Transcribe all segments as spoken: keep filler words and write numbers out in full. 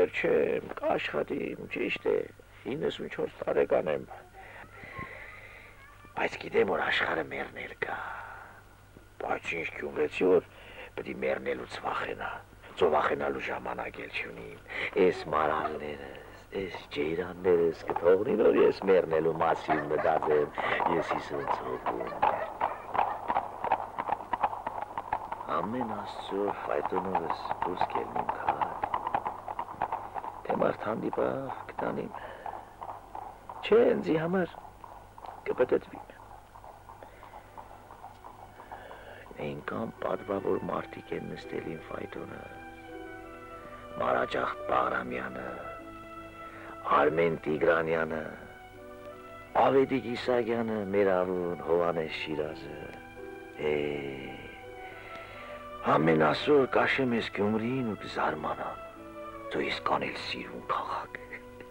Դեռ չեմ, կաշխատիմ, ճիշտ է, իննսունչորս տարեկան եմ։ Բայց գիտեմ, որ աշխարհը մեռնել կա։ Բայց ինչ գյուղեցի, որ պետք է մեռնելուց վախենա։ Ծովախենալու ժամանակ էլ չունիմ։ Էս մարալներս, էս ջեյրաններս կթողնին, որ ես մեռնելու մասին մտածեմ, ես իսոնց հոգում։ Ամեն աստծո ֆայտոնովս դուրս կելնիմ քաղաք, թե մարդ հանդիպավ կտանիմ, չէ ինձի համար կպտտվիմ։ Այնքան պատվավոր մարդիկ են նստել իմ ֆայտոնը, Մարաճախտ Բաղրամյանը, Արմեն Տիգրանյանը, Ավետիք Իսակյանը, Մերավուն, Հովանես Շիրազը, է, ամեն ասոր կաշեմ ես Գյումրին ու կզարմանամ, դու իսկ անել սիրուն քաղաք։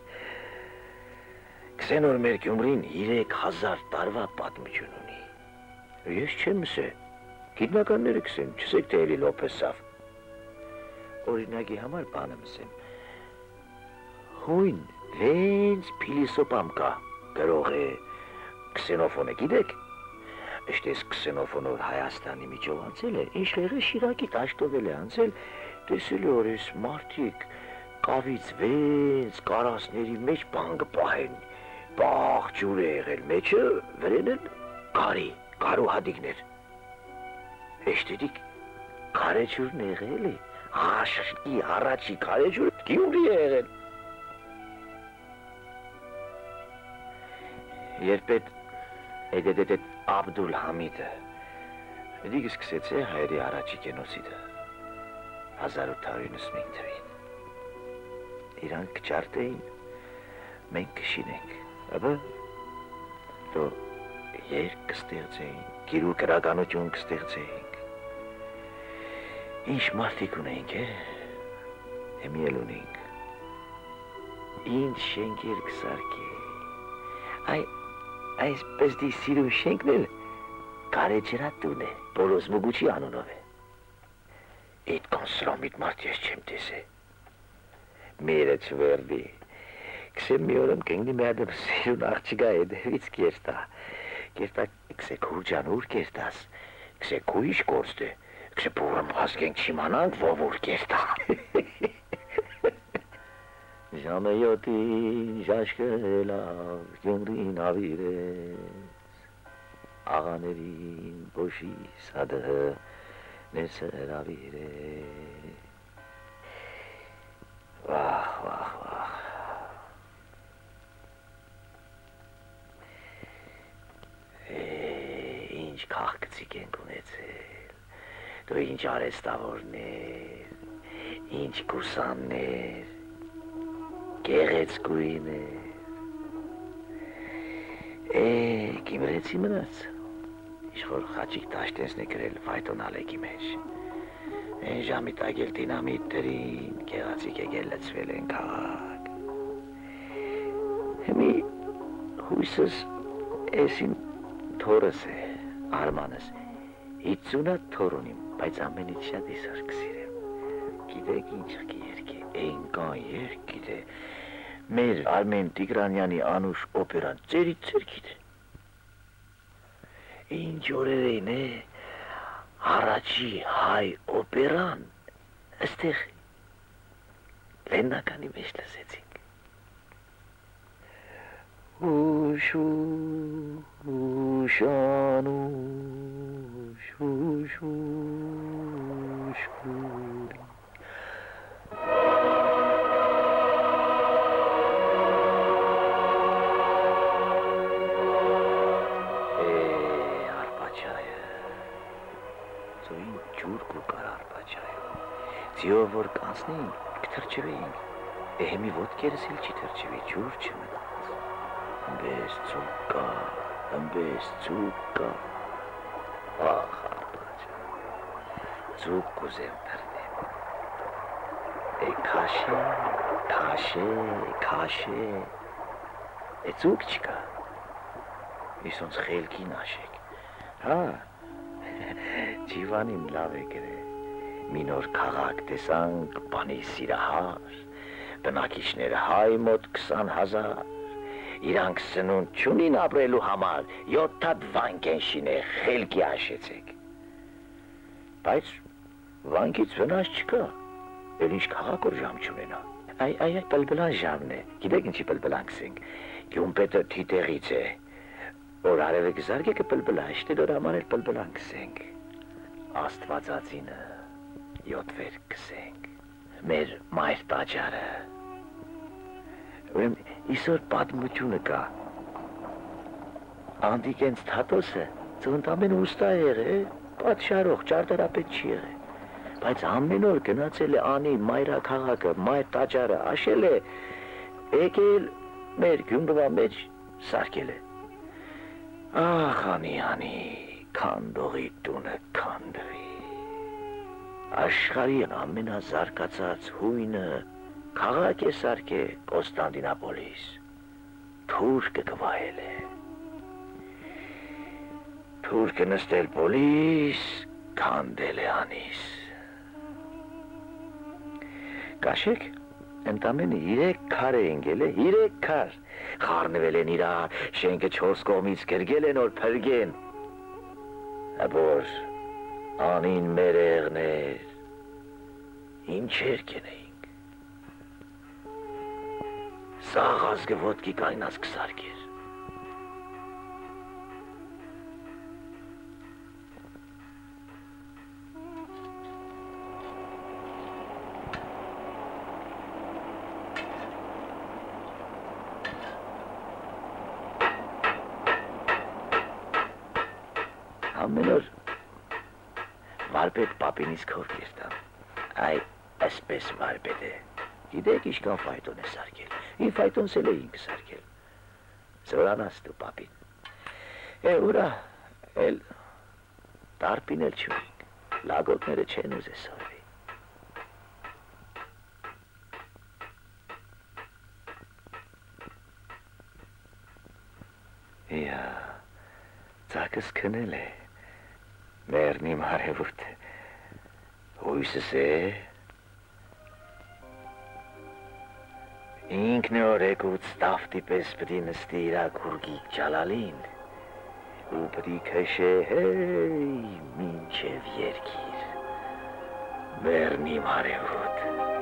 Կսեն որ մեր Գյումրին երեք հազար տարվա պատմություն ունի։ Ես չեմ մսե, գիտնականները կսեն, չսեք թե էլի լոպեսավ։ Օրինակի համար բանը մսեմ։ Հույն, հենց փիլիսոպամ կա, գրող է, քսենոֆոն է, գիտեք։ Ըշտես քսենոֆոնով Հայաստանի միջով անցել է, ինչ եղե Շիրակի տաշտովել է անցել, տեսել է որ ես մարդիկ կավից վեց, կարասների մեջ բան կպահեն, բաղ ջուր է եղել, մեջը վրեն են կարի, կարու հատիկներ։ Էշտետիկ կարե ջուրն եղել է, աշկի առաջի կարե ջուրը Գյումրի է եղել։ Երբ էդ էդեդեդ Աբդուլ Համիդը դիգ սկսեց է հայերի առաջի գենոսիդը հազար ութ հարյուր իննսունհինգ թվին իրանք կճարտեին, մենք կշինենք, ապա դո երկ կստեղծեին, գիրուր գրականություն կստեղծեինք, ինչ մարդիկ ունեինք է, հեմի էլ ունեինք, ինչ շենքեր կսարքի, այ այսպես դի սիրուն շենքն էլ կարեջրատուն է, Բոլոս Մուգուչի անունով է, այդքան սրամիտ մարդ ես չեմ տեսե, մերը չվերդի, կսեմ մի օրում կենգնի մեադեմ սիրուն աղջիկա էդևից կերտա, կերտա կսե քուրջան ուր կերտաս, կսե քույիշ կորստ է, կսե բուրմ հասկենք չիմանանք ով ուր կերտա, Ժամը յոտին ժաշկելով Գյումրին ավիրեց, աղաներին բոշի սադը ներսեր ավիրեց, վախ, վախ, վախ, ինչ կաղկցիկ ենք ունեցել, դու ինչ արեստավորներ, ինչ կուսաններ, Գեղեցկույն է, է, կիմրեցի մնաց, իշխոր խաչիկ տաշտենսն է գրել վայտոն ալեքի մեջ, են ժամիտ ագել դինամիտ դրին, գեղացիկ եկել լծվել են քաղաք, հեմի հույսս ես իմ թորս է, արմանս, հիցունատ թոր ունիմ, բայց ամենից շատ իսար կսիրեմ, գիտեք ինչ կերք է, այնքան երկ գիտե, մեր Արմեն Տիգրանյանի անուշ օպերան ծերից ծեր գիտե, ինչ օրեր էին է, առաջի հայ օպերան, աստեղ լենդականի մեջ լսեցինք, ուշ, ուշ, անուշ, ուշ, ուշ, ուշ, Ձիով որ կանցնեին, կթրջվեինք, էհեմի ոտքերս էլ չի թրջվի, ջուր չմնաց, ըմբես ծուկ կա, ըմբես ծուկ կա, ախ արպաճա, ծուկ կուզեմ թրնեմ, է կաշե, կաշե, կաշե, է ծուկ չկա, իսոնց խելքին աշեք, հա, ջիվանին լավ է գրե, մի նոր քաղաք տեսանք, բանի սիրահար, բնակիչները հայ մոտ քսան հազար, իրանք սնունդ չունին ապրելու համար, յոթ հատ վանք են շինել, խելքի հաշեցեք։ Բայց վանքից վնաս չկա, էլ ինչ քաղաք որ ժամ չունենա։ Այ այ այ պլպլան ժամն է, գիտեք ինչի պլպլան կսենք, գյումպետը թիտեղից է, որ արևը կզարգե կպլպլա, իշտել որ համար էլ պլպլան կսենք, աստվածածինը յոթ վեր կսենք, մեր մայր տաճարը, ուրեմն իսօր պատմությունը կա, անդիկենց թատոսը ծննդամեն ուստա եղե, պատշարող, ճարտարապետ չի եղե, բայց ամեն օր գնացել է անի մայրաքաղաքը, մայր տաճարը, աշել է, եկել մեր Գյումրվա մեջ սարքել է։ Ախ, անի, անի, քանդողի տունը քանդվի։ Աշխարհի ամենազարգացած հույնը քաղաք է սարքե Կոստանդինապոլիս, թուրքը կվահել է։ Թուրքը նստել պոլիս, քանդել է անիս։ Կաշեք, ընդամենը երեք քար է ընկել է, երեք քար, խառնվել են իրա, շենքը չորս կողմից գրգել են, որ փրկեն, որ անին մերեղներ, ինչեր կենեինք, սաղ ազգը ոտքի կայնած կսարկեր, ամեն օր վարպետ պապինից քով կերտամ, այ այսպես վարպետ է, գիտեք իշքան ֆայտոն է սարկել, ին ֆայտոնս էլ է ինքը սարկել, զորանաս դու պապին, է ուրա, էլ տարպին էլ չունենք, լագոտները չեն ուզ է սորվի, իա, ծակս կնել է, Մերնի մարևուտ, հույսս է, ինքն է օրեկուց տավտի պես պտի նստի իրա կուրգիկ ճալալին, ու պտի քշե հեյ մինչև երկիր, Մերնի մարևուտ,